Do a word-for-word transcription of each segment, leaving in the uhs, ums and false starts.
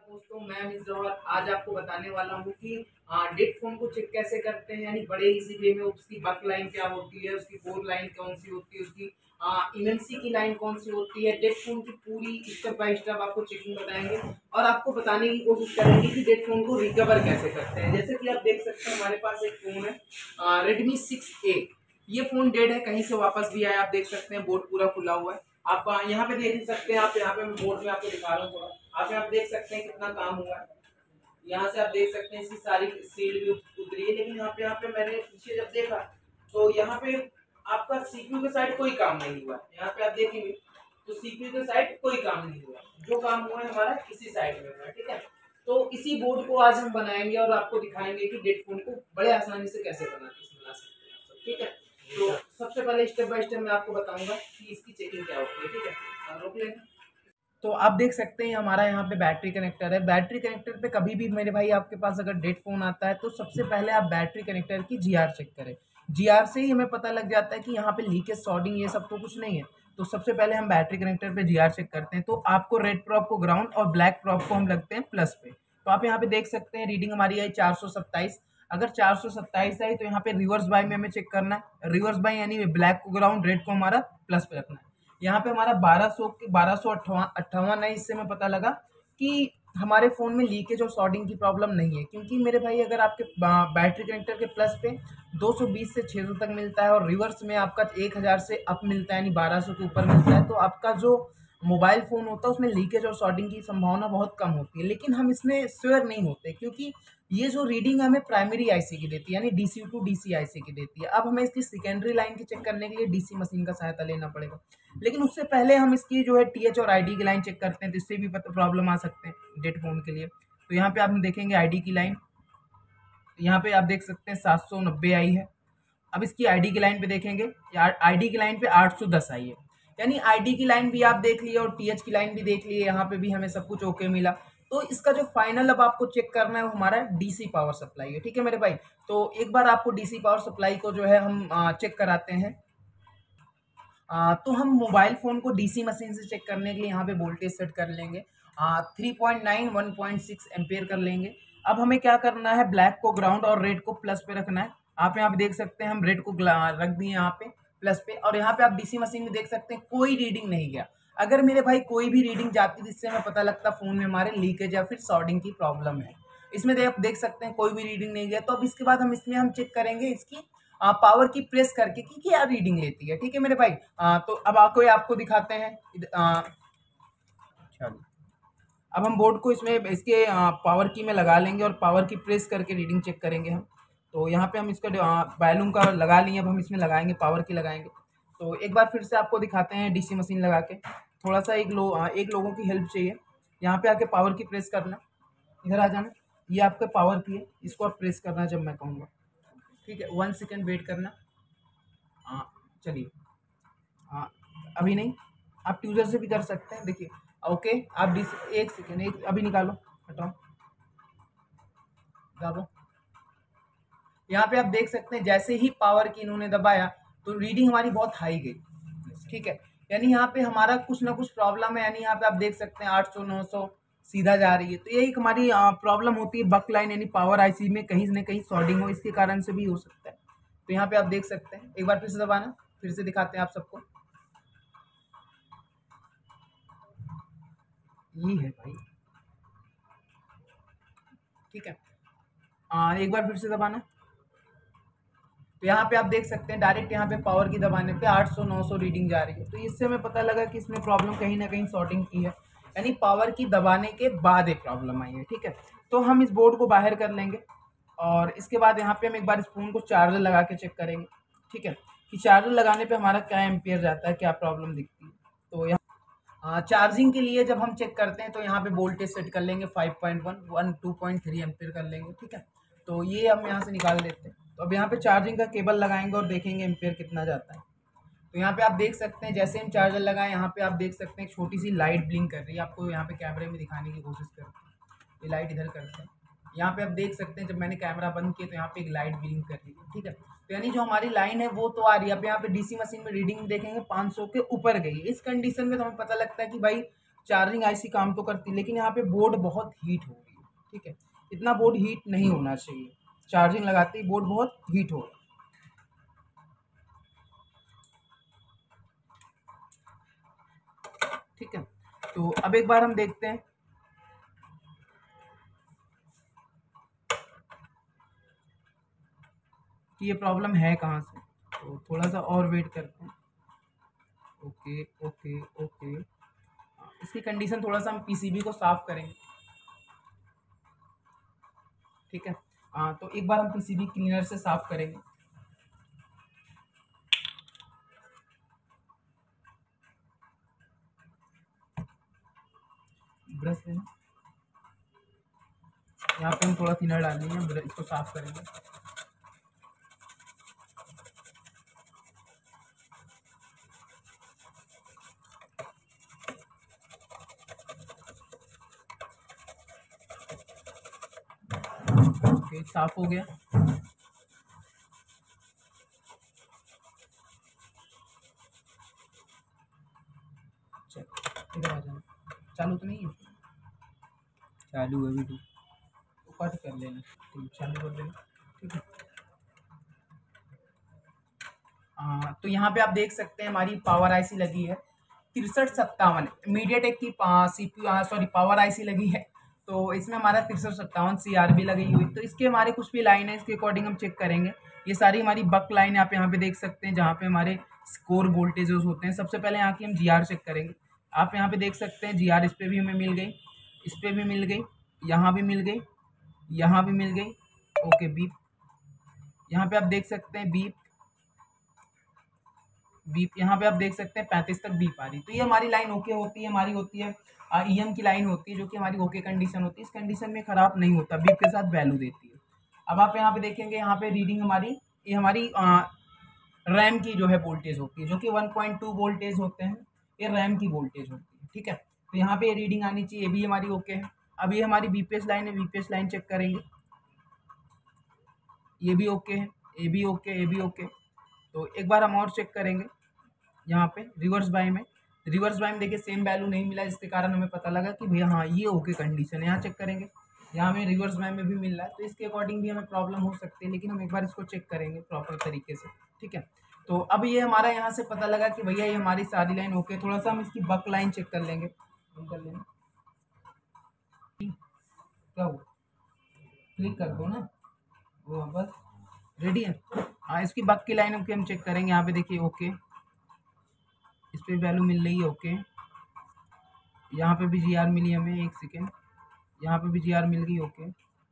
दोस्तों, मैं अमित जौहर आज आपको बताने वाला हूँ कि डेड फोन को चेक कैसे करते हैं, यानी बड़े इजी वे में। उसकी बक लाइन क्या होती है, उसकी कोर लाइन कौन सी होती है, उसकी इमएनसी की लाइन कौन सी होती है। डेड फोन की पूरी स्टेप बाय स्टेप आपको चेकिंग बताएंगे और आपको बताने की कोशिश करेंगे कि डेड फोन को रिकवर कैसे करते हैं। जैसे कि आप देख सकते हैं, हमारे पास एक फोन है रेडमी सिक्स ए। ये फोन डेड है, कहीं से वापस भी आया। आप देख सकते हैं बोर्ड पूरा खुला हुआ है। आप यहाँ पे देख सकते हैं, आप यहाँ पे मैं बोर्ड में आपको दिखा रहा हूँ थोड़ा। आप यहाँ देख सकते हैं कितना काम हुआ है। यहाँ से आप देख सकते हैं इसकी सारी सील भी उतरी है, लेकिन यहाँ पे यहाँ पे मैंने पीछे जब देखा तो यहाँ पे आपका सीपीयू के साइड कोई काम नहीं हुआ। यहाँ पे आप देखेंगे तो सीपीयू के साइड कोई काम नहीं हुआ। जो काम हुआ है हमारा इसी साइड में हुआ है, ठीक है। तो इसी बोर्ड को आज हम बनाएंगे और आपको दिखाएंगे कि डेड फोन को बड़े आसानी से कैसे बना बना सकते हैं आप सब, ठीक है। तो सबसे पहले स्टेप बाय स्टेप मैं आपको बताऊंगा कि इसकी चेकिंग क्या होती है, ठीक है। रोक लेना। तो आप देख सकते हैं हमारा यहाँ पे बैटरी कनेक्टर है। बैटरी कनेक्टर पे कभी भी मेरे भाई आपके पास अगर डेड फोन आता है तो सबसे पहले आप बैटरी कनेक्टर की जीआर चेक करें। जीआर से ही हमें पता लग जाता है कि यहाँ पे लीकेज सॉर्डिंग ये सब तो कुछ नहीं है। तो सबसे पहले हम बैटरी कनेक्टर पे जीआर चेक करते हैं। तो आपको रेड प्रॉप को ग्राउंड और ब्लैक प्रॉप को हम लगते हैं प्लस पे। तो आप यहाँ पे देख सकते हैं रीडिंग हमारी आई चार सौ सत्ताईस। अगर चार सौ सत्ताईस आई तो यहाँ पे रिवर्स बाय में हमें चेक करना है। रिवर्स बाय यानी ब्लैक को ग्राउंड, रेड को हमारा प्लस पे रखना है। यहाँ पे हमारा बारह सौ के बारह सौ अट्ठावन है। इससे हमें पता लगा कि हमारे फ़ोन में लीकेज और सॉर्डिंग की प्रॉब्लम नहीं है, क्योंकि मेरे भाई अगर आपके बैटरी कनेक्टर के प्लस पे दो सौ बीस से छह सौ तक मिलता है और रिवर्स में आपका एक हज़ार से अप मिलता है, यानी बारह सौ के ऊपर मिलता है, तो आपका जो मोबाइल फ़ोन होता है उसमें लीकेज और सॉर्डिंग की संभावना बहुत कम होती है। लेकिन हम इसमें श्योर नहीं होते, क्योंकि ये जो रीडिंग हमें प्राइमरी आईसी की देती है, यानी डीसी टू डीसी आईसी की देती है। अब हमें इसकी सेकेंडरी लाइन की चेक करने के लिए डीसी मशीन का सहायता लेना पड़ेगा। लेकिन उससे पहले हम इसकी जो है टीएच और आईडी की लाइन चेक करते हैं, तो इससे भी प्रॉब्लम आ सकते हैं डेड फोन के लिए। तो यहाँ पे आप देखेंगे आईडी की लाइन, यहाँ पे आप देख सकते हैं सात सौ नब्बे आई है। अब इसकी आईडी की लाइन पे देखेंगे, आईडी की लाइन पे आठ सौ दस आई है। यानी आईडी की लाइन भी आप देख लिए और टीएच की लाइन भी देख लिए, यहाँ पे भी हमें सब कुछ ओके मिला। तो इसका जो फाइनल अब आपको चेक करना है वो हमारा डीसी पावर सप्लाई है, ठीक है मेरे भाई। तो एक बार आपको डीसी पावर सप्लाई को जो है हम चेक कराते हैं। आ, तो हम मोबाइल फ़ोन को डीसी मशीन से चेक करने के लिए यहाँ पे वोल्टेज सेट कर लेंगे three point nine one point six ampere कर लेंगे। अब हमें क्या करना है, ब्लैक को ग्राउंड और रेड को प्लस पे रखना है। आप यहाँ पे देख सकते हैं हम रेड को रख दिए यहाँ पे प्लस पे, और यहाँ पे आप डीसी मशीन में देख सकते हैं कोई रीडिंग नहीं गया। अगर मेरे भाई कोई भी रीडिंग जाती जिससे हमें पता लगता फ़ोन में हमारे लीकेज या फिर सॉर्डिंग की प्रॉब्लम है। इसमें देख देख सकते हैं कोई भी रीडिंग नहीं गया। तो अब इसके बाद हम इसमें हम चेक करेंगे इसकी आ, पावर की प्रेस करके कि क्या रीडिंग लेती है, ठीक है मेरे भाई। आ, तो अब आपको आपको दिखाते हैं। आ, चलिए अब हम बोर्ड को इसमें इसके आ, पावर की में लगा लेंगे और पावर की प्रेस करके रीडिंग चेक करेंगे हम। तो यहाँ पे हम इसका बैलून का लगा लिए, अब हम इसमें लगाएंगे पावर की लगाएंगे। तो एक बार फिर से आपको दिखाते हैं डीसी मशीन लगा के। थोड़ा सा एक लो आ, एक लोगों की हेल्प चाहिए। यहाँ पे आके पावर की प्रेस करना, इधर आ जाना। ये आपके पावर की है, इसको आप प्रेस करना जब मैं कहूँगा, ठीक है। वन सेकेंड वेट करना। हाँ चलिए, हाँ अभी नहीं, आप ट्यूजर से भी कर सकते हैं। देखिए ओके, आप डिस एक सेकेंड, एक अभी निकालो, हटाओ, दबाओ। यहाँ पे आप देख सकते हैं जैसे ही पावर की इन्होंने दबाया तो रीडिंग हमारी बहुत हाई गई, ठीक है। यानी यहाँ पे हमारा कुछ ना कुछ प्रॉब्लम है। यानी यहाँ पे आप देख सकते हैं आठ सौ नौ सौ सीधा जा रही है। तो ये एक हमारी प्रॉब्लम होती है बक लाइन, यानी पावर आईसी में कहीं ना कहीं सॉर्डिंग हो, इसके कारण से भी हो सकता है। तो यहाँ पे आप देख सकते हैं, एक बार फिर से दबाना, फिर से दिखाते हैं आप सबको। ये है भाई, ठीक है। आ, एक बार फिर से दबाना। तो यहाँ पे आप देख सकते हैं डायरेक्ट यहाँ पे पावर की दबाने पे आठ सौ नौ सौ रीडिंग जा रही है। तो इससे हमें पता लगा कि इसमें प्रॉब्लम कहीं ना कहीं सॉर्टिंग की है, यानी पावर की दबाने के बाद एक प्रॉब्लम आई है, ठीक है। तो हम इस बोर्ड को बाहर कर लेंगे और इसके बाद यहाँ पे हम एक बार इस फोन को चार्जर लगा के चेक करेंगे, ठीक है, कि चार्जर लगाने पे हमारा क्या एम्पियर जाता है, क्या प्रॉब्लम दिखती है। तो यहाँ चार्जिंग के लिए जब हम चेक करते हैं तो यहाँ पे वोल्टेज सेट कर लेंगे five point one one two point three ampere कर लेंगे, ठीक है। तो ये हम यहाँ से निकाल देते हैं। तो अब यहाँ पे चार्जिंग का केबल लगाएंगे और देखेंगे एम्पियर कितना जाता है। तो यहाँ पे आप देख सकते हैं जैसे हम चार्जर लगाएं, यहाँ पे आप देख सकते हैं एक छोटी सी लाइट ब्लिंक कर रही है। आपको यहाँ पे कैमरे में दिखाने की कोशिश करते हैं, ये लाइट इधर करते हैं। यहाँ पे आप देख सकते हैं जब मैंने कैमरा बंद किया तो यहाँ पे एक लाइट ब्लिंक कर रही है, ठीक है। तो यानी जो हमारी लाइन है वो तो आ रही है। अब यहाँ पे डीसी मशीन में रीडिंग देखेंगे पाँच सौ के ऊपर गई। इस कंडीशन में तो हमें पता लगता है कि भाई चार्जिंग आईसी काम तो करती है, लेकिन यहाँ पे बोर्ड बहुत हीट हो रही है। ठीक है, इतना बोर्ड हीट नहीं होना चाहिए, चार्जिंग लगाते ही बोर्ड बहुत हीट हो रहा है। ठीक है, तो अब एक बार हम देखते हैं कि ये प्रॉब्लम है कहाँ से। तो थोड़ा सा और वेट करते हैं। ओके ओके ओके, इसकी कंडीशन थोड़ा सा हम पीसीबी को साफ करेंगे। ठीक है, हाँ, तो एक बार हम पीसीबी क्लीनर से साफ करेंगे। ब्रश लेना, यहाँ पे हम थोड़ा थिनर डालनी है, ब्रश इसको साफ करेंगे। ओके, साफ हो गया। चल, इधर आ जाना। चालू तो नहीं है? चालू है अभी तो। तो कट कर लेना, ठीक, चालू कर देना। ठीक है, हाँ, तो यहाँ पे आप देख सकते हैं हमारी पावर आईसी लगी है तिरसठ सत्तावन, मीडियाटेक की सीपीयू सॉरी पावर आईसी लगी है। तो इसमें हमारा तिरसठ सत्तावन सी आर बी लगी हुई। तो इसके हमारे कुछ भी लाइन है, इसके अकॉर्डिंग हम चेक करेंगे। ये सारी हमारी बक लाइन आप यहाँ पे देख सकते हैं, जहाँ पे हमारे स्कोर वोल्टेजेस होते हैं। सबसे पहले यहाँ की हम जी आर चेक करेंगे। आप यहाँ पे देख सकते हैं जी आर इस पर भी हमें मिल गई, इस पर भी मिल गई, यहाँ भी मिल गई, यहाँ भी मिल गई। ओके, बीप यहाँ पे आप देख सकते हैं, बीप बीप यहाँ पे आप देख सकते हैं पैंतीस तक बीप आ रही। तो ये हमारी लाइन ओके होती है, हमारी होती है ईएम की लाइन होती है, जो कि हमारी ओके कंडीशन होती है। इस कंडीशन में खराब नहीं होता, बीप के साथ वैल्यू देती है। अब आप यहाँ पे देखेंगे, यहाँ पे रीडिंग हमारी, ये हमारी रैम की जो है वोल्टेज होती है, जो कि वन पॉइंट टू वोल्टेज होते हैं, ये रैम की वोल्टेज होती है। ठीक है, तो यहाँ पे रीडिंग आनी चाहिए, ये भी हमारी ओके है। अब ये हमारी बीपीएस लाइन है, बीपीएस लाइन चेक करेंगे, ये भी ओके है, ये भी ओके, ये भी ओके। तो एक बार हम और चेक करेंगे यहाँ पे रिवर्स बाय में। रिवर्स बाय में देखिए सेम वैल्यू नहीं मिला, जिसके कारण हमें पता लगा कि भैया हाँ ये ओके कंडीशन है। यहाँ चेक करेंगे, यहाँ हमें रिवर्स बाय में भी मिल रहा है। तो इसके अकॉर्डिंग भी हमें प्रॉब्लम हो सकती है, लेकिन हम एक बार इसको चेक करेंगे प्रॉपर तरीके से। ठीक है, तो अब ये हमारा यहाँ से पता लगा कि भैया ये हमारी सारी लाइन ओके। थोड़ा सा हम इसकी बक लाइन चेक कर लेंगे, कर लेंगे। क्या हुआ, क्लिक कर दो ना, वो बस रेडी है। हाँ, इसकी बक की लाइन हम चेक करेंगे। यहाँ पे देखिए ओके, इस पर वैल्यू मिल रही है ओके। यहाँ पे भी जी आर मिली हमें, एक सेकेंड, यहाँ पे भी जी आर मिल गई ओके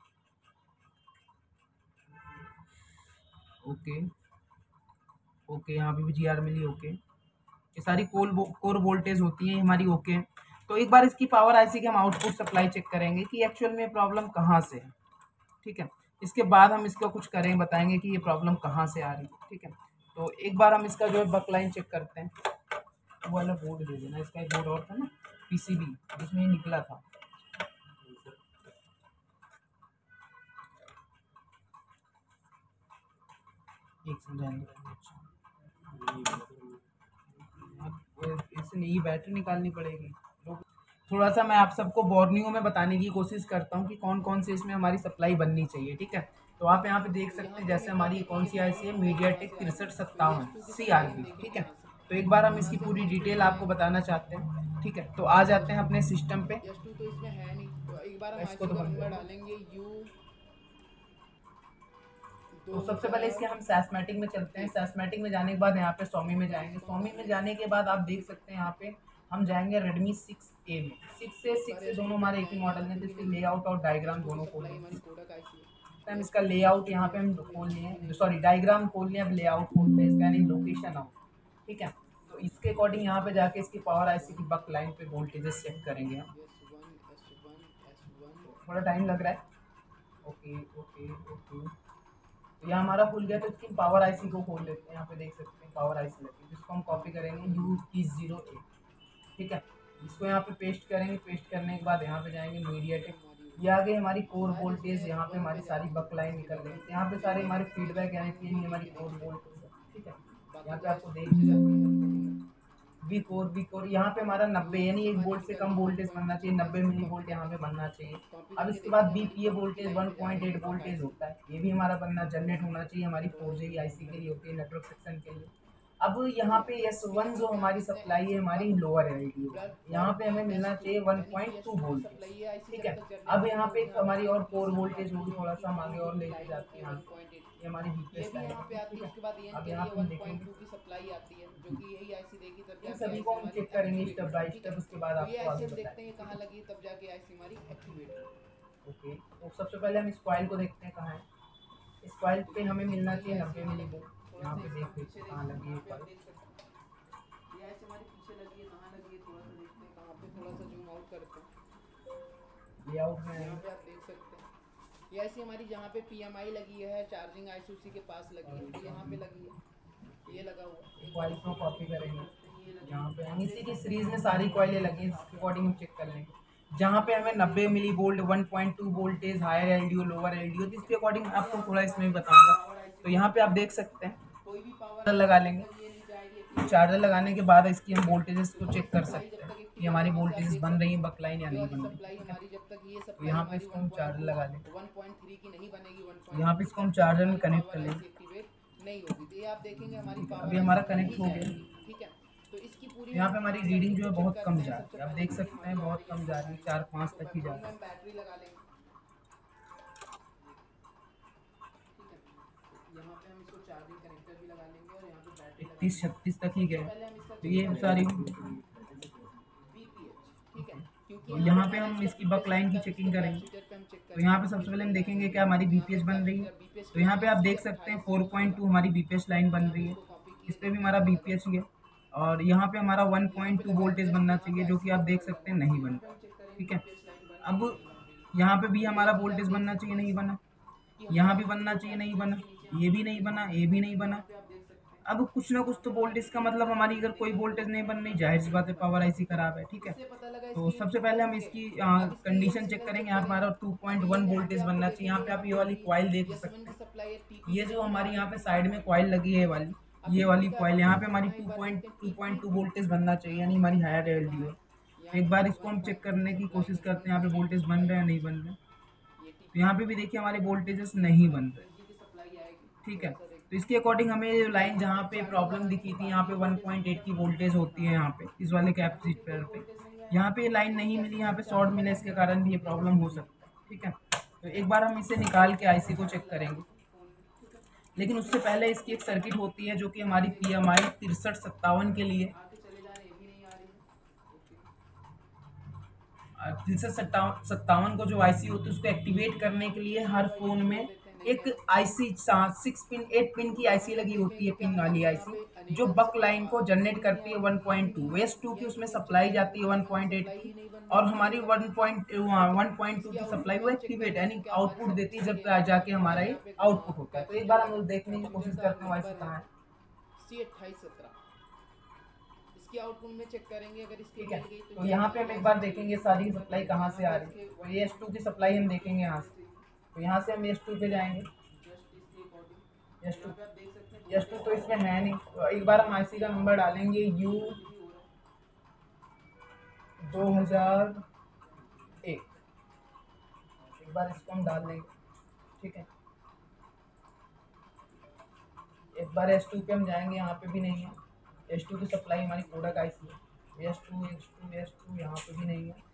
ओके ओके, यहाँ पे भी जी आर मिली ओके। ये सारी कोल कोर वोल्टेज होती है हमारी ओके। तो एक बार इसकी पावर आईसी के हम आउटपुट सप्लाई चेक करेंगे कि एक्चुअल में प्रॉब्लम कहाँ से है। ठीक है, इसके बाद हम इसको कुछ करेंगे, बताएंगे कि ये प्रॉब्लम कहाँ से आ रही है। ठीक है, तो एक बार हम इसका जो है बक लाइन चेक करते हैं। वो वाला बोर्ड दे देना, इसका एक बोर्ड और था ना पीसीबी, जिसमें ये निकला था। एक सेकंड, इससे नहीं बैटरी निकालनी पड़ेगी। थोड़ा सा मैं आप सबको बॉर्निंगों में बताने की कोशिश करता हूँ कि कौन कौन से इसमें हमारी सप्लाई बननी चाहिए। ठीक है, तो आप यहाँ पे देख सकते हैं, जैसे हमारी कौन सी आईसी है, मीडियाटेक तिरसठ सत्तावन सी आर बी। ठीक है, तो एक बार हम इसकी पूरी डिटेल आपको बताना चाहते हैं। ठीक है, तो आ जाते हैं अपने सिस्टम पे। तो इसमें है नहीं, तो एक बार हम इसको आईसी तो का बंद नंबर कर दो। डालेंगे यू। तो सबसे पहले इसके हम सैस्मेटिक में चलते हैं। सैस्मेटिक में जाने के बाद यहाँ पे स्वामी में जाएंगे। स्वामी में जाने के बाद आप देख सकते हैं यहाँ पे हम जाएंगे रेडमी सिक्स ए में। सिक्स ए सिक्स ए दोनों हमारे एक ही मॉडल हैं, तो इसके लेआउट और डायग्राम दोनों खोल लेंगे। हम इसका लेआउट यहाँ पे हम खोल लिए, सॉरी डायग्राम खोल लिया, अब लेआउट खोलते हैं इसका, यानी लोकेशन आउट। ठीक है, तो इसके अकॉर्डिंग यहाँ पे जाके इसकी पावर आईसी की बक लाइन पे वोल्टेजेस चेक करेंगे हम। थोड़ा टाइम लग रहा है। ओके ओके ओके, तो यहाँ हमारा खुल गया। तो इसकी पावर आईसी को खोल लेते हैं। यहाँ पे देख सकते हैं पावर आईसी लगी है, जिसको हम कॉपी करेंगे यू की जीरो ए। ठीक है, इसको यहाँ पे पेस्ट करेंगे। पेस्ट करने के बाद यहाँ पे जाएंगे मीडियाटेक, ये आगे हमारी कोर वोल्टेज, यहाँ पे हमारी सारी बक लाइन निकल रही है। यहाँ पे सारे हमारे फीडबैक यानी कि हमारी कोर वोल्टेज। ठीक है, यहाँ पे आपको देख वी कोर वी कोर यहाँ पे हमारा नब्बे यानी एक वोल्ट से कम वोल्टेज बनना चाहिए, नब्बे मिली वोल्ट यहाँ पे बनना चाहिए। अब इसके बाद B P A voltage one point eight voltage होता है, ये भी हमारा बनना जनरेट होना चाहिए, हमारी फोर जी आई सी के लिए होती है, नेटवर्क सेक्शन के लिए। अब यहाँ पे एस वन जो हमारी सप्लाई है हमारी लोअर एल डी ओ, यहाँ पे हमें मिलना चाहिए वन पॉइंट टू वोल्ट, ठीक है। अब यहाँ पे एक हमारी और कोर वोल्टेज होगी, थोड़ा सा हम आगे और लेके जाते हैं, ये हमारी बीपीएस लाइन है, ठीक है। अब यहाँ पे हम देखेंगे की सप्लाई आती है जो कि यही आईसी देगी तब इन जाके सभी को हम चेक करेंगे स्टेप बाय स्टेप, उसके बाद तो ये आपको आगे आईसी देखते बताएंगे। हैं कहाँ लगी तब जाके आईसी हमारी एक्टिवेट होगी। ओके, तो सबसे पहले हम इस कॉइल को देखते हैं कहाँ है। इस कॉइल पे हमें मिलना चाहिए नब्बे मिली वोल्ट, यहाँ पे देख लीजिए कहाँ लगी है कॉइल। ये आईसी हमारी पीछे लगी है, कहाँ लगी है थोड़ा सा देखते हैं, कहाँ पे थोड़ा सा जूम आउट करते हैं। लेआउट में यहाँ पे आप देख सकते हैं ये ऐसी हमारी जहाँ पे पीएमआई लगी है, चार्जिंग आईसी उसी के पास लगी है, तो यहाँ पे लगी है, ये लगा हुआ है। कॉइल को कॉपी करेंगे, यहाँ पे हम इसी की सीरीज में सारी कॉइलें लगी हैं, इसके अकॉर्डिंग हम चेक कर लेंगे। जहाँ पे हमें नब्बे millivolt, one point two voltage, higher LDO, lower LDO, तो इसके अकॉर्डिंग आपको थोड़ा इसमें बताऊंगा। तो यहाँ पे आप देख सकते हैं कोई भी पावर चार्जर लगा लेंगे, ये नहीं जाएगी, चार्जर लगाने के बाद इसकी हम वोल्टेजेस को चेक कर सकते हैं कि हमारी वोल्टेजेस बन रही है बकलाइन या नहीं बन रही, सप्लाई ठीक है। हमारी जब तक ये तो सप्लाई यहाँ पे इसको हम चार्जर लगा लेंगे, वन पॉइंट थ्री की नहीं बनेगी, वन तो यहाँ पे इसको हम चार्जर में कनेक्ट कर लेंगे। एक्टिवेट नहीं होगी, तो ये आप देखेंगे हमारी ठीक है, पावर अभी हमारा कनेक्ट हो गया। ठीक है। तो इसकी पूरी यहाँ पे हमारी रीडिंग जो है बहुत कम जा रही है, आप देख सकते हैं बहुत कम जा रही है, चार पाँच तक ही जा रही है। हम बैटरी लगा लेंगे, ठीक है। यहाँ पे हम इसको चार्जिंग कनेक्टर भी लगा लेंगे और यहाँ पे बैटरी लगा इकतीस छत्तीस तक ही गए, पहले हम इसका तो ये सारी वीपीएच, ठीक है, क्योंकि यहाँ पे हम इसकी बक लाइन की चेकिंग करेंगे। पे हम चेक तो यहाँ पे सबसे पहले हम देखेंगे क्या हमारी बीपीएच बन रही है, तो यहाँ पे आप देख सकते हैं फोर पॉइंट टू हमारी बीपीएच लाइन बन रही है, इस पे भी हमारा बीपीएच ही है। और यहाँ पे हमारा वन पॉइंट टू वोल्टेज बनना चाहिए, जो कि आप देख सकते हैं नहीं बन रहा, ठीक है। अब यहाँ पे भी हमारा वोल्टेज बनना चाहिए, नहीं बना, यहाँ भी बनना चाहिए, नहीं बना, ये भी नहीं बना, ये भी नहीं बना। अब कुछ ना कुछ तो वोल्टेज का मतलब हमारी अगर कोई वोल्टेज नहीं बन रही, जाहिर सी बात है पावर आईसी खराब है, ठीक है। तो सबसे पहले हम इसकी कंडीशन चेक करेंगे। यहाँ पे हमारा टू पॉइंट वन वोल्टेज बनना चाहिए। यहाँ पे आप ये वाली कॉइल देख सकते हैं, ये जो हमारी यहाँ पे साइड में कॉइल लगी है वाली, ये वाली कॉइल, यहाँ पे हमारी two point two point two voltage बनना चाहिए, यानी हमारी हायर एलडीओ। तो एक बार इसको हम चेक करने की कोशिश करते हैं, यहाँ पे वोल्टेज बन रहे हैं नहीं बन रहे। तो यहाँ पे भी देखिए हमारे वोल्टेजेस नहीं बन रहे, ठीक है। तो इसके अकॉर्डिंग हमें लाइन जहाँ पे प्रॉब्लम दिखी थी, यहाँ पे वन पॉइंट एट की वोल्टेज होती है, यहाँ पे इस वाले कैपेसिटर पे, यहाँ पे लाइन नहीं मिली, यहाँ पे शॉर्ट मिला, इसके कारण भी ये प्रॉब्लम हो सकता है, ठीक है। तो एक बार हम इसे निकाल के आईसी को चेक करेंगे, लेकिन उससे पहले इसकी एक सर्किट होती है जो कि हमारी पी एम आई तिरसठ सत्तावन के लिए, तिरसठ सत्तावन सत्तावन को जो आईसी होती है उसको एक्टिवेट करने के लिए हर फोन में एक IC six pin eight pin की आईसी लगी होती है, पिन वाली आईसी, जो बक लाइन को जनरेट करती है one point two, S two की उसमें सप्लाई जाती है वन पॉइंट एट की, और हमारी one point one point two की सप्लाई वो एक्टिवेट यानी आउटपुट देती है, जब जाके हमारा ये आउटपुट होता है। तो एक बार हम देखने की कोशिश करते हैं आईसी कहाँ है। सी अट्ठाईस सत्रह इसकी आउटपुट में चेक करेंगे, अगर इसकी ठीक है। मिल गई तो यहाँ पे हम एक बार देखेंगे सारी सप्लाई कहाँ से आ रही है, तो ये एस टू की सप्लाई हम देखेंगे यहाँ से, तो यहाँ से हम एस टू पे जाएंगे, एस टू एस टू तो इसमें है नहीं। तो एक बार हम आईसी का नंबर डालेंगे यू दो हजार एक, एक बार इसको हम डाल देंगे, ठीक है। एक बार एस टू पे हम जाएंगे, यहाँ पे भी नहीं है, एस टू की सप्लाई हमारी प्रोडक्ट आईसी है, S two S two S two यहाँ पे भी नहीं है,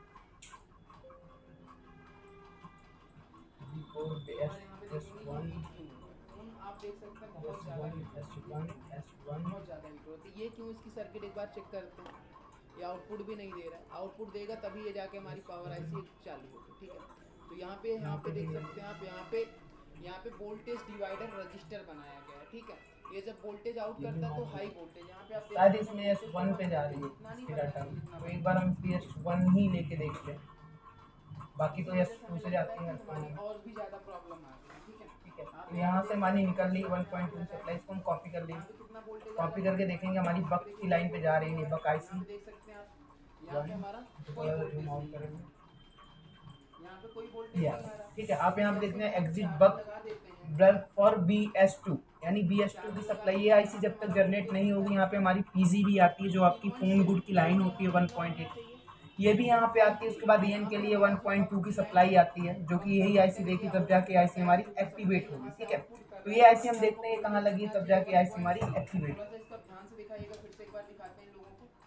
एस वन आप देख सकते हैं बहुत एस ज़्यादा one S one S one बहुत ज़्यादा हीट होती है। ये क्यों, इसकी सर्किट एक बार चेक करते हैं, ये आउटपुट भी नहीं दे रहा है, आउटपुट देगा तभी ये जाके हमारी पावर आईसी चालू होगी, ठीक है। तो यहाँ पे यहाँ पे देख सकते हैं आप, यहाँ पे यहाँ पे वोल्टेज डिवाइडर रजिस्टर बनाया गया है, ठीक है। ये जब वोल्टेज आउट करता है तो हाई वोल्टेज यहाँ पे आप शायद इसमें एस वन पे जा रही है इसकी डाटा, तो एक बार हम एस वन ही लेके देखते हैं, बाकी तो एस टू से जाती है, और भी ज़्यादा प्रॉब्लम आ गई, ठीक है। ठीक है। तो यहाँ से हमारी निकल रही वन पॉइंट टू सप्लाई, इसको हम कॉपी कर लेंगे, कॉपी करके देखेंगे हमारी बक की लाइन पे जा रही है, बक आईसी देख सकते हैं आप, यहाँ पे हमारा कोई जूम आउट करेंगे, यहाँ पे कोई वोल्टेज नहीं आ रहा, ठीक है। आप यहाँ पे देखते हैं एग्जिट बक लगा देते हैं blur for B S two, यानी बी एस टू की सप्लाई ये आईसी जब तक जनरेट नहीं होगी, यहाँ पे हमारी पीजी भी आती है जो आपकी फोन गुड की लाइन होती है वन पॉइंट एट, ये भी यहाँ पे आती है। उसके बाद एन के लिए वन पॉइंट टू की सप्लाई आती है, जो कि यही आईसी देखी तब जाके आईसी हमारी एक्टिवेट होगी, ठीक है। तो ये आईसी हम देखते हैं कहाँ लगी तब जाके आईसी हमारी एक्टिवेट। थोड़ा सा इसका ध्यान से दिखाइएगा, फिर से एक बार दिखाते हैं लोगों को।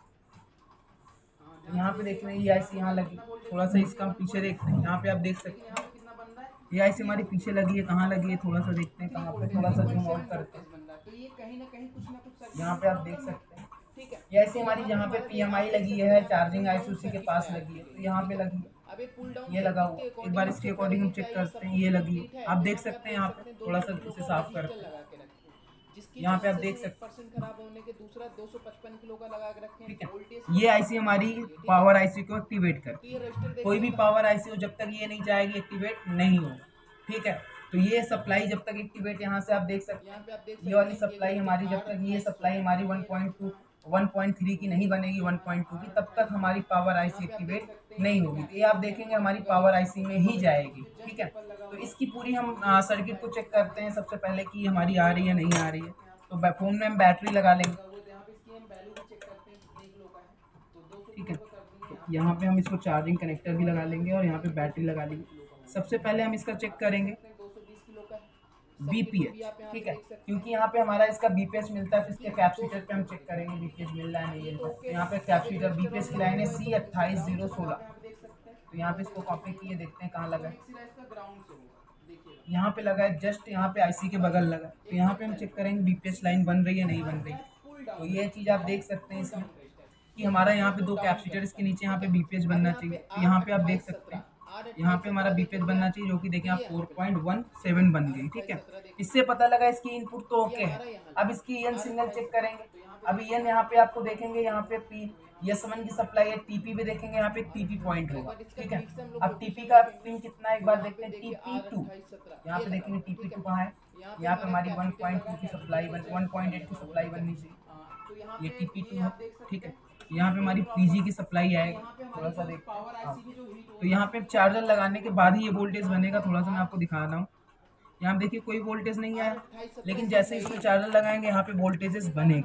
हाँ, यहाँ पे देख रहे हैं ये आईसी यहाँ लगी, थोड़ा सा इसका हम पीछे देखते हैं, यहाँ पे आप देख सकते यहाँ पे कितना बन रहा है? हैं ये आईसी हमारी पीछे लगी है, कहाँ लगी है थोड़ा सा देखते हैं कहाँ पे, थोड़ा सा जूम आउट करते हैं। बन रहा है, तो ये कहीं ना कहीं कुछ ना कुछ सर्किट यहाँ पे आप देख सकते हैं ठीक है। ये आईसी हमारी जहाँ पे पीएमआई लगी है, चार्जिंग आईसी उसी के पास लगी है, तो यहाँ पे लगी है, अब एक पुल डाउन ये लगा हुआ। एक बार इसके अकॉर्डिंग हम चेक करते हैं, ये लगी है, आप देख सकते हैं। यहाँ पे थोड़ा सा इसे साफ करते हैं, लगा के रखें, जिसकी यहाँ पे आप वजह देख से सकते एक परसेंट खराब होने के दूसरा दो सौ पचपन किलो का लगा के रखें, ठीक है। वोल्टेज ये आईसी हमारी पावर आईसी को एक्टिवेट कर, तो ये रजिस्टर कोई भी पावर आईसी हो जब तक ये नहीं जाएगी एक्टिवेट नहीं होगा, ठीक है। तो ये सप्लाई जब तक एक्टिवेट, यहाँ से आप देख सकते यहाँ हैं पे आप देख ये वाली सप्लाई हमारी जब तक ये सप्लाई हमारी one point two one point three की नहीं बनेगी, वन पॉइंट टू की, तब तक हमारी पावर आईसी एक्टिवेट नहीं होगी। तो ये आप देखेंगे हमारी पावर आईसी में ही जाएगी, ठीक है। तो इसकी पूरी हम सर्किट को चेक करते हैं सबसे पहले कि हमारी आ रही है नहीं आ रही है। तो फोन में हम बैटरी लगा लेंगे, यहाँ पे इसकी हम वैल्यू भी चेक करते हैं कितने किलो का है, तो दो सौ ठीक है। किलो का कर देंगे। तो यहाँ पे हम इसको चार्जिंग कनेक्टर भी लगा लेंगे और यहाँ पे बैटरी लगा लेंगे। सबसे पहले हम इसका चेक करेंगे दो सौ बीस किलो का है बीपीएच, ठीक है, क्योंकि यहाँ पे हमारा इसका बीपीएच मिलता है, फिर इसके कैपेसिटर पे हम चेक करेंगे बीपीएच मिल रहा है नहीं मिल रहा है। तो यहाँ पे कैपेसिटर बीपीएच की लाइन है सी अट्ठाईस जीरो सोलह, तो यहाँ पे इसको कॉपी किए देखते हैं कहाँ लगा है। ग्राउंड से होगा, देखिए यहाँ पे लगा है जस्ट यहाँ पे आईसी के बगल लगा है। तो यहाँ पे हम चेक करेंगे बीपीएच लाइन बन रही है नहीं बन रही है। तो ये चीज़ आप देख सकते हैं इसमें कि हमारा यहाँ पे दो कैपेसिटर इसके नीचे यहाँ पे बीपीएच बनना चाहिए। तो यहाँ पे आप देख सकते हैं यहाँ पे हमारा बीपीएच बनना चाहिए, जो कि देखें आप फोर पॉइंट वन सेवन बन गई, ठीक है। इससे पता लगा इसकी इनपुट तो ओके है। अब इसकी ईएन सिग्नल चेक करेंगे। अब ईएन यहाँ पे आपको देखेंगे यहाँ पे पी यस वन की सप्लाई है, टीपी भी देखेंगे यहाँ पे टीपी पॉइंट होगा, ठीक है। अब टीपी का पिन कितना है एक बार देखते हैं, टीपी टू, यहाँ पे देखेंगे टीपी टू कहाँ है, यहाँ पे हमारी वन पॉइंट टू की सप्लाई बन वन पॉइंट एट की सप्लाई बननी चाहिए, ये टीपी टू है, ठीक है। यहाँ पे हमारी पीजी की सप्लाई आएगी, थोड़ा सा देख। तो यहाँ पे चार्जर लगाने के बाद ही ये वोल्टेज बनेगा, थोड़ा सा मैं आपको दिखा रहा हूँ। यहाँ देखिए कोई वोल्टेज नहीं आया, लेकिन जैसे इसमें चार्जर लगाएंगे यहाँ पे वोल्टेजेस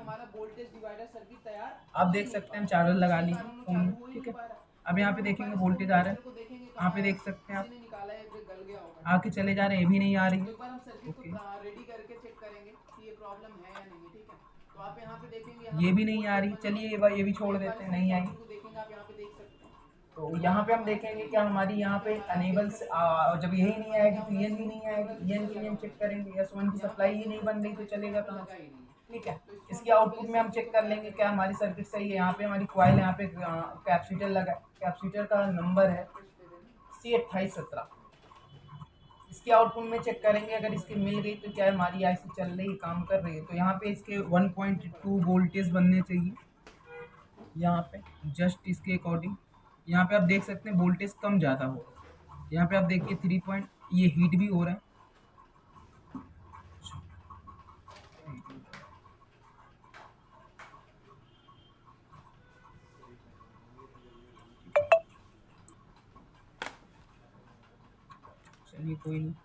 बनेंगे। आप देख सकते हैं हम चार्जर लगा लिए फोन में, ठीक है। अब यहाँ पे देखेंगे वोल्टेज आ रहा है, यहाँ पे देख सकते हैं आप आके चले जा रहे हैं, ये भी नहीं आ रही है, ओके। ये भी नहीं आ रही, चलिए ये भी छोड़ देते हैं, नहीं आई। तो यहाँ पे हम देखेंगे क्या हमारी यहाँ पे अनेबल जब यही नहीं आएगी तो ईएन भी नहीं आएगी, ईएन के लिए हम चेक करेंगे एस वन की सप्लाई ही नहीं बन रही तो चलेगा कहाँ से, ठीक है। इसके आउटपुट में हम चेक कर लेंगे क्या हमारी सर्किट सही है। यहाँ पे हमारी कॉइल यहाँ पे कैपेसिटर लगा, कैपेसिटर का नंबर है सी अट्ठाईस सत्रह। इसके आउटपुट में चेक करेंगे, अगर इसकी मिल गई तो क्या हमारी आईसी चल रही है, काम कर रही है। तो यहाँ पे इसके वन पॉइंट टू वोल्टेज बनने चाहिए, यहाँ पे जस्ट इसके अकॉर्डिंग। यहाँ पे आप देख सकते हैं वोल्टेज कम ज़्यादा हो, यहाँ पे आप देखिए थ्री पॉइंट, ये हीट भी हो रहा है, चलिए कोई नहीं।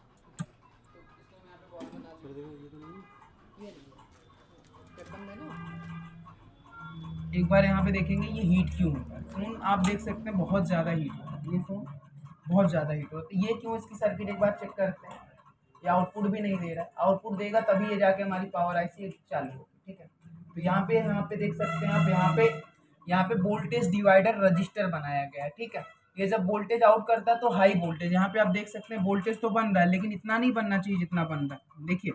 एक बार यहाँ पे देखेंगे ये हीट क्यों होता है, फ़ोन आप देख सकते हैं बहुत ज़्यादा हीट होता है, ये फ़ोन बहुत ज़्यादा हीट होता है। ये क्यों, इसकी सर्किट एक बार चेक करते हैं। ये आउटपुट भी नहीं दे रहा है, आउटपुट देगा तभी ये जाके हमारी पावर आईसी चालू होगी, ठीक है। तो यहाँ पे यहाँ पे देख सकते हैं आप, यहाँ पे यहाँ पे वोल्टेज डिवाइडर रजिस्टर बनाया गया है, ठीक है। ये जब वोल्टेज आउट करता है तो हाई वोल्टेज, यहाँ पे आप देख सकते हैं वोल्टेज तो बन रहा है लेकिन इतना नहीं बनना चाहिए जितना बन रहा है, देखिए।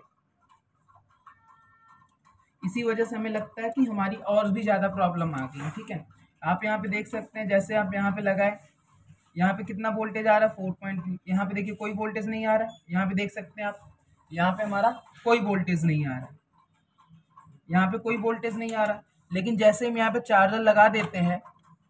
इसी वजह से हमें लगता है कि हमारी और भी ज़्यादा प्रॉब्लम आ गई है, ठीक है। आप यहाँ पे देख सकते हैं, जैसे आप यहाँ पे लगाए, यहाँ पे कितना वोल्टेज आ रहा है फोर पॉइंट टू, यहाँ पे देखिए कोई वोल्टेज नहीं आ रहा है। यहाँ पे देख सकते हैं आप, यहाँ पे हमारा कोई वोल्टेज नहीं आ रहा है, यहाँ पे कोई वोल्टेज नहीं आ रहा। लेकिन जैसे हम यहाँ पे चार्जर लगा देते हैं,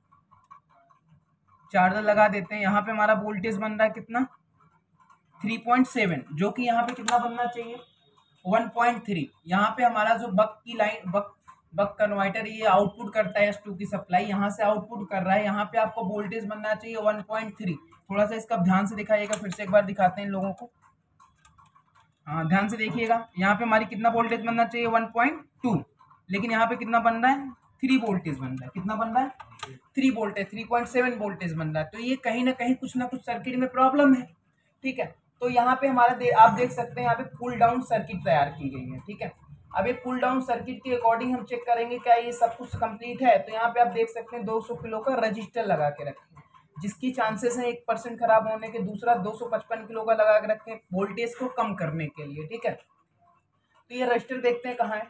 चार्जर लगा देते हैं, यहाँ पे हमारा वोल्टेज बन रहा है कितना, थ्री पॉइंट सेवन, जो कि यहाँ पे कितना बनना चाहिए, वन पॉइंट थ्री। यहाँ पे हमारा जो बक की लाइन, बक बक कन्वर्टर ये आउटपुट करता है एस टू की सप्लाई, यहाँ से आउटपुट कर रहा है, यहाँ पे आपको वोल्टेज बनना चाहिए वन पॉइंट थ्री। थोड़ा सा इसका ध्यान से दिखाइएगा, फिर से एक बार दिखाते हैं इन लोगों को। हाँ ध्यान से देखिएगा, यहाँ पे हमारी कितना वोल्टेज बनना चाहिए वन पॉइंट टू, लेकिन यहाँ पे कितना बन रहा है थ्री वोल्टेज बन रहा है। कितना बन रहा है three voltage three point seven voltage बन रहा है। तो ये कहीं ना कहीं कुछ ना कुछ सर्किट में प्रॉब्लम है। ठीक है, तो यहाँ पे हमारा दे, आप देख सकते हैं यहाँ पे पुल डाउन सर्किट तैयार की गई है। ठीक है, अब ये पुल डाउन सर्किट के अकॉर्डिंग हम चेक करेंगे क्या ये सब कुछ कंप्लीट है। तो यहाँ पे आप देख सकते हैं दो सौ किलो का रजिस्टर लगा के रखें, जिसकी चांसेस हैं एक परसेंट खराब होने के। दूसरा दो सौ पचपन किलो का लगा के रखें वोल्टेज को कम करने के लिए। ठीक है, तो ये रजिस्टर देखते हैं कहाँ है।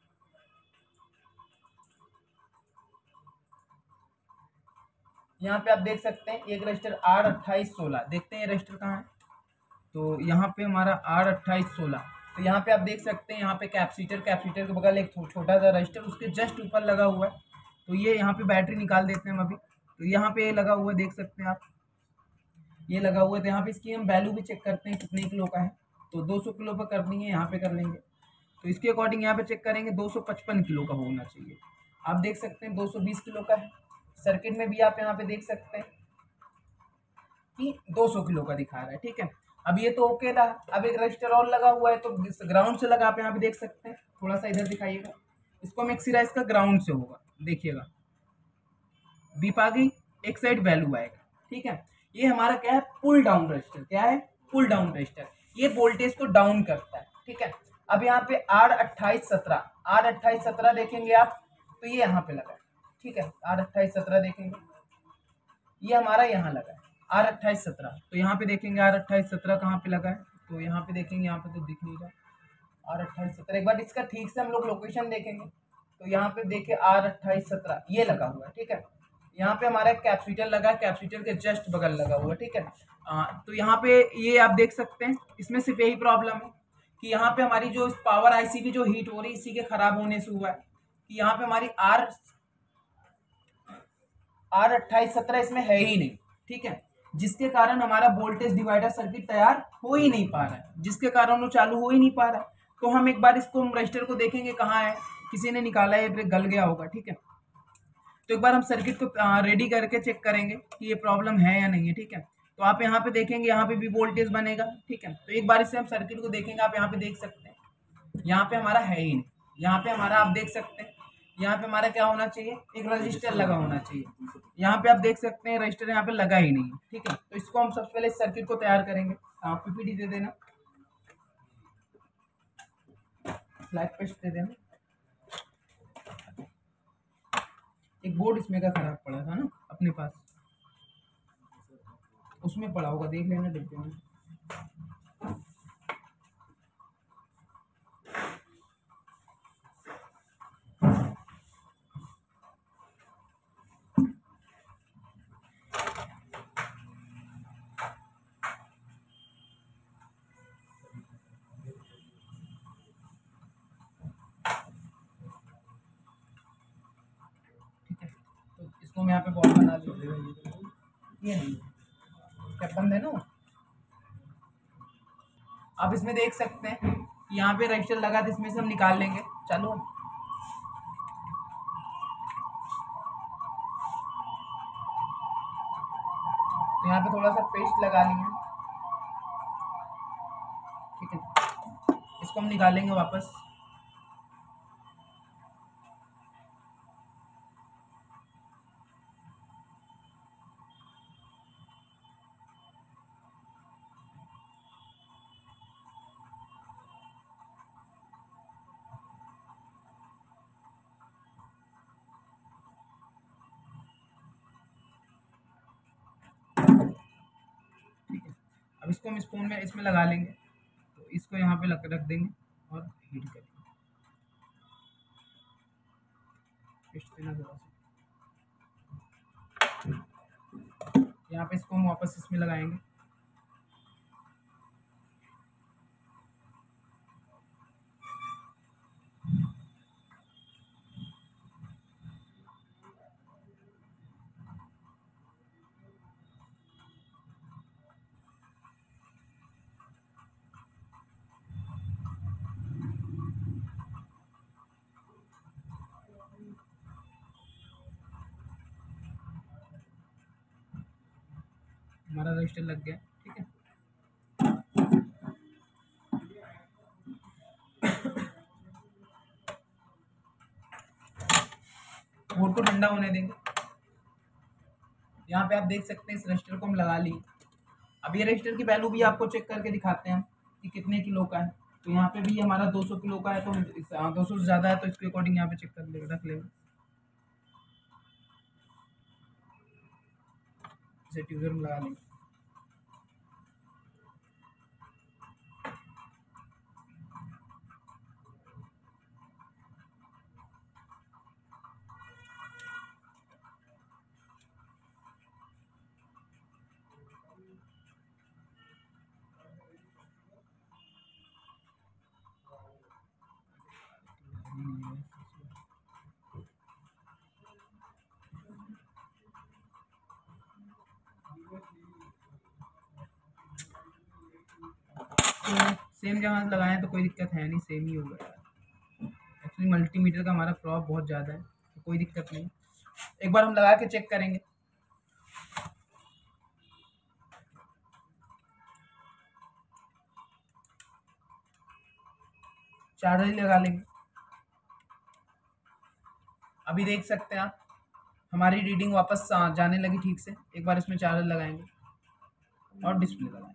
यहाँ पे आप देख सकते हैं एक रजिस्टर आर अट्ठाईस सोलह, देखते हैं ये रजिस्टर कहाँ है। तो यहाँ पे हमारा आर अट्ठाईस सोलह, तो यहाँ पे आप देख सकते हैं यहाँ पे कैपेसिटर कैपेसिटर के बगल एक छोटा सा रजिस्टर उसके जस्ट ऊपर लगा हुआ है। तो ये यहाँ पे बैटरी निकाल देते हैं हम अभी। तो यहाँ पे ये लगा हुआ है, देख सकते हैं आप, ये लगा हुआ है। तो यहाँ पे इसकी हम वैल्यू भी चेक करते हैं कितने किलो का है। तो दो सौ किलो पर करनी है, यहाँ पे कर लेंगे। तो इसके अकॉर्डिंग यहाँ पे चेक करेंगे दो सौ पचपन किलो का होना चाहिए। आप देख सकते हैं दो सौ बीस किलो का है। सर्किट में भी आप यहाँ पे देख सकते हैं कि दो सौ किलो का दिखा रहा है। ठीक है, अब ये तो ओके था। अब एक रजिस्टर और लगा हुआ है, तो ग्राउंड से लगा, आप यहाँ पे देख सकते हैं। थोड़ा सा इधर दिखाइएगा, इसको हम एक्सीराइज का ग्राउंड से होगा, देखिएगा बीप आ गई, एक साइड वैल्यू आएगा। ठीक है, ये हमारा क्या है पुल डाउन रजिस्टर। क्या है पुल डाउन रजिस्टर, ये वोल्टेज को डाउन करता है। ठीक है, अब यहाँ पे आर अट्ठाईस सत्रह आर अट्ठाईस सत्रह देखेंगे आप, तो ये यहाँ पे लगा है। ठीक है, आर अट्ठाईस सत्रह देखेंगे, ये हमारा यहाँ लगा है आर अट्ठाईस सत्रह। तो यहाँ पे देखेंगे आर अट्ठाईस सत्रह कहाँ पे लगा है। तो यहाँ पे देखेंगे, यहाँ पे तो दिख नहीं रहा आर अट्ठाईस सत्रह। एक बार इसका ठीक से हम लोग लोकेशन देखेंगे। तो यहाँ पे देखिए आर अट्ठाईस सत्रह ये लगा हुआ है। ठीक है, यहाँ पे हमारा कैपेसिटर लगा है, कैपेसिटर के जस्ट बगल लगा हुआ है। ठीक है, आ, तो यहाँ पे ये आप देख सकते हैं, इसमें सिर्फ यही प्रॉब्लम है कि यहाँ पे हमारी जो पावर आईसी की जो हीट हो रही है इसी के खराब होने से हुआ है कि यहाँ पे हमारी आर आर अट्ठाईस सत्रह इसमें है ही नहीं। ठीक है, जिसके कारण हमारा वोल्टेज डिवाइडर सर्किट तैयार हो ही नहीं पा रहा है, जिसके कारण वो चालू हो ही नहीं पा रहा है। तो हम एक बार इसको रजिस्टर को देखेंगे कहाँ है, किसी ने निकाला है, ब्रेक गल गया होगा। ठीक है, तो एक बार हम सर्किट को रेडी करके चेक करेंगे कि ये प्रॉब्लम है या नहीं है। ठीक है, तो आप यहाँ पे देखेंगे, यहाँ पे भी वोल्टेज बनेगा। ठीक है, तो एक बार इससे हम सर्किट को देखेंगे। आप यहाँ पे देख सकते हैं, यहाँ पे हमारा है ही नहीं। यहाँ पे हमारा आप देख सकते हैं, यहाँ पे हमारा क्या होना चाहिए, एक रजिस्टर लगा होना चाहिए। यहाँ पे आप देख सकते हैं रजिस्टर यहाँ पे लगा ही नहीं है। ठीक है, तो इसको हम सबसे पहले इस सर्किट को तैयार करेंगे। आप पीपीटी दे देना, स्लाइड पेस्ट दे देना। एक बोर्ड इसमें का खराब पड़ा था ना अपने पास, उसमें पड़ा होगा, देख लेना डिब्बे में। इसको मैं यहाँ पे बॉल बना दूँ, ये नहीं क्या बंद है ना। आप इसमें देख सकते हैं कि यहाँ पे रजिस्टर लगा था, इसमें से हम निकाल लेंगे। चलो तो यहाँ पे थोड़ा सा पेस्ट लगा लेंगे। ठीक है, इसको हम निकालेंगे वापस। अब इसको हम स्पून में इसमें लगा लेंगे। तो इसको यहाँ पे रख देंगे और हीट करेंगे। यहाँ पे इसको हम वापस इसमें लगाएंगे। हमारा रजिस्टर लग गया। ठीक है, ठंडा होने देंगे। यहाँ पे आप देख सकते हैं इस रजिस्टर को हम लगा लिए। अब ये रजिस्टर की वैल्यू भी आपको चेक करके दिखाते हैं कि कितने किलो का है। तो यहाँ पे भी हमारा दो सौ किलो का है, तो दो सौ से ज़्यादा है तो इसके अकॉर्डिंग यहाँ पे चेक कर लेगा, रख लेगा। इसे ट्यूजर में लगा लेंगे। सेम जहाँ लगाए तो कोई दिक्कत है नहीं, सेम ही होगा। एक्चुअली मल्टीमीटर का हमारा प्रॉप बहुत ज़्यादा है तो कोई दिक्कत नहीं। एक बार हम लगा के चेक करेंगे। चार्जर ही लगा लेंगे। अभी देख सकते हैं आप हमारी रीडिंग वापस जाने लगी ठीक से। एक बार इसमें चार्जर लगाएंगे और डिस्प्ले लगाएंगे,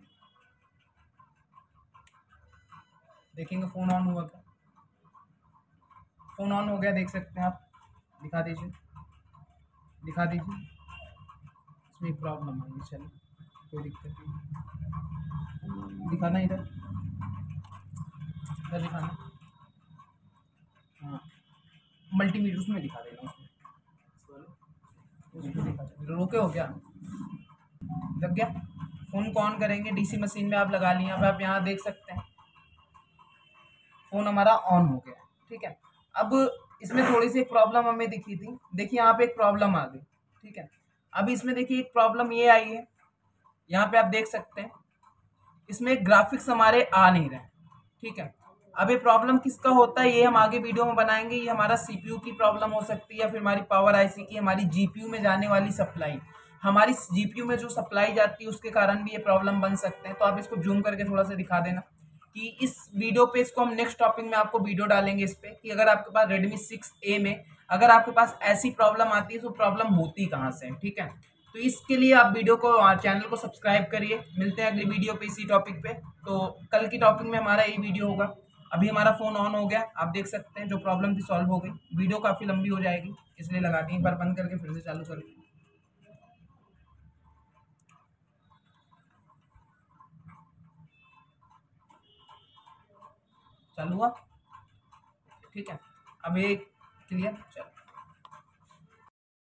देखेंगे फ़ोन ऑन हुआ क्या। फ़ोन ऑन हो गया, देख सकते हैं आप। दिखा दीजिए, दिखा दीजिए। इसमें एक प्रॉब्लम आ गई, चलो कोई दिक्कत नहीं। दिखाना इधर, इधर दिखाना। हाँ, मल्टीमीटर उसमें दिखा देना, उसमें उसमें दिखा देना। रोके हो क्या, लग गया। फ़ोन को ऑन करेंगे, डीसी मशीन में आप लगा लिए। अब आप यहाँ देख सकते हैं फ़ोन हमारा ऑन हो गया, ठीक है। अब इसमें थोड़ी सी प्रॉब्लम हमें दिखी थी, देखिए यहाँ पे एक प्रॉब्लम आ गई, ठीक है। अभी इसमें देखिए एक प्रॉब्लम ये आई है, यहाँ पे आप देख सकते हैं इसमें ग्राफिक्स हमारे आ नहीं रहे, ठीक है। अब ये प्रॉब्लम किसका होता है ये हम आगे वीडियो में बनाएंगे। ये हमारा सीपीयू की प्रॉब्लम हो सकती है या फिर हमारी पावर आईसी की, हमारी जीपीयू में जाने वाली सप्लाई, हमारी जीपीयू में जो सप्लाई जाती है उसके कारण भी ये प्रॉब्लम बन सकते हैं। तो आप इसको जूम करके थोड़ा सा दिखा देना कि इस वीडियो पे, इसको हम नेक्स्ट टॉपिक में आपको वीडियो डालेंगे इस पे कि अगर आपके पास रेडमी सिक्स ए में अगर आपके पास ऐसी प्रॉब्लम आती है तो प्रॉब्लम होती कहाँ से है, ठीक है। तो इसके लिए आप वीडियो को, चैनल को सब्सक्राइब करिए। मिलते हैं अगली वीडियो पे इसी टॉपिक पे। तो कल की टॉपिक में हमारा यही वीडियो होगा। अभी हमारा फ़ोन ऑन हो गया, आप देख सकते हैं जो प्रॉब्लम थी सॉल्व हो गई। वीडियो काफ़ी लंबी हो जाएगी इसलिए लगा दी, एक बार बंद करके फिर से चालू कर दी। चालू हुआ, ठीक है। अब ये क्लियर, चलो।